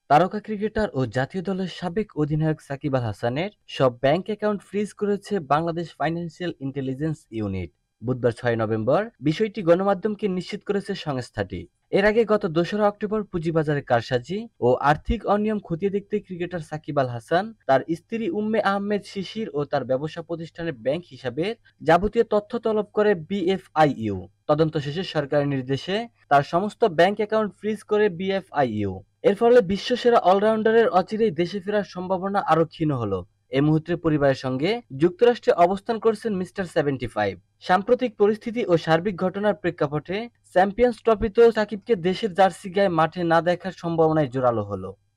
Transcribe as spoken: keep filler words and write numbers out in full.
তারকা ক্রিকেটার ও জাতীয় দলের সাবেক অধিনায়ক সাকিব আল হাসানের সব ব্যাংক অ্যাকাউন্ট ফ্রিজ করেছে বাংলাদেশ ফাইন্যান্সিয়াল ইন্টেলিজেন্স ইউনিট। বুধবার ছয় নভেম্বর বিষয়টি গণমাধ্যমকে নিশ্চিত করেছে সংস্থাটি। এর আগে গত দোসরা অক্টোবর পুঁজিবাজারে কারসাজি ও আর্থিক অনিয়ম খতিয়ে দেখতে ক্রিকেটার সাকিব আল হাসান, তার স্ত্রী উম্মে আহমেদ শিশির ও তার ব্যবসা প্রতিষ্ঠানের ব্যাংক হিসাবের যাবতীয় তথ্য তলব করে বিএফআইইউ। তদন্ত শেষে সরকারের নির্দেশে তার সমস্ত ব্যাংক অ্যাকাউন্ট ফ্রিজ করে বিএফআইইউ। এর ফলে বিশ্বসেরা অলরাউন্ডারের অচিরেই দেশে ফেরার সম্ভাবনা আরো ক্ষীণ হলো। এই মুহূর্তে পরিবারের সঙ্গে যুক্তরাষ্ট্রে অবস্থান করছেন মিস্টার সেভেন্টি ফাইভ। সাম্প্রতিক পরিস্থিতি ও সার্বিক ঘটনার প্রেক্ষাপটে চ্যাম্পিয়ন্স ট্রফিতেও সাকিবকে দেশের জার্সি গায়ে মাঠে না দেখার সম্ভাবনাই জোরালো হলো।